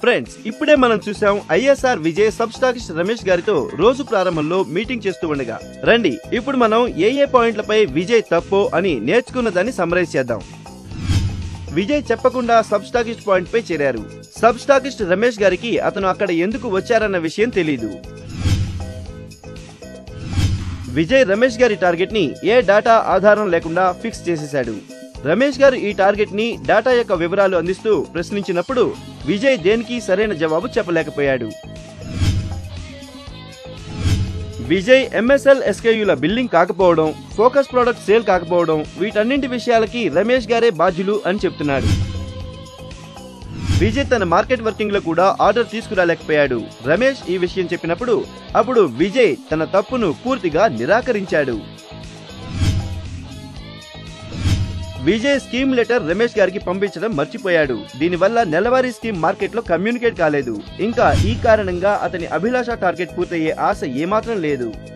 Friends, ఇప్పుడే మనం చూసాం ISR Vijay sub stockist Ramesh గారితో రోజు ప్రారంభంలో మీటింగ్ చేస్తూ ఉండగా. రండి ఇప్పుడు మనం ఏ పాయింట్లపై విజయ్ తప్పో అని నేర్చుకున్నదాన్ని సమ్మరైజ్ చేద్దాం. విజయ్ చెప్పకుండా సబ్ స్టాకిస్ట్ పాయింట్ పై చేరారు. సబ్ స్టాకిస్ట్ రమేష్ గారికి అతను అక్కడ ఎందుకు వచ్చారన్న విషయం తెలీదు. విజయ్ రమేష్ గారి టార్గెట్ ని ఏ డాటా ఆధారం లేకుండా ఫిక్స్ చేసేశాడు. రమేష్ గారు ఈ టార్గెట్ ని డాటా యొక్క వివరాలు అందిస్తూ ప్రశ్నించినప్పుడు విజయ్ దేనికి సరైన జవాబు చెప్పలేకపోయాడు. విజయ్ ఎంఎస్ఎల్ ఎస్కేయుల బిల్లింగ్ కాకపోవడం, ఫోకస్ ప్రొడక్ట్ సేల్ కాకపోవడం, వీటన్నింటి విషయాలకి రమేష్ గారే బాధ్యులు అని చెప్తున్నాడు. విజయ్ తన మార్కెట్ వర్కింగ్ లో కూడా ఆర్డర్ తీసుకురాలేకపోయాడు. రమేష్ ఈ విషయం చెప్పినప్పుడు అప్పుడు విజయ్ తన తప్పును పూర్తిగా నిరాకరించాడు. విజయ్ స్కీమ్ లెటర్ రమేష్ గారికి పంపించడం మర్చిపోయాడు. దీనివల్ల నెలవారీ స్కీమ్ మార్కెట్ లో కమ్యూనికేట్ కాలేదు. ఇంకా ఈ కారణంగా అతని అభిలాష టార్గెట్ పూర్తయ్యే ఆశ ఏమాత్రం లేదు.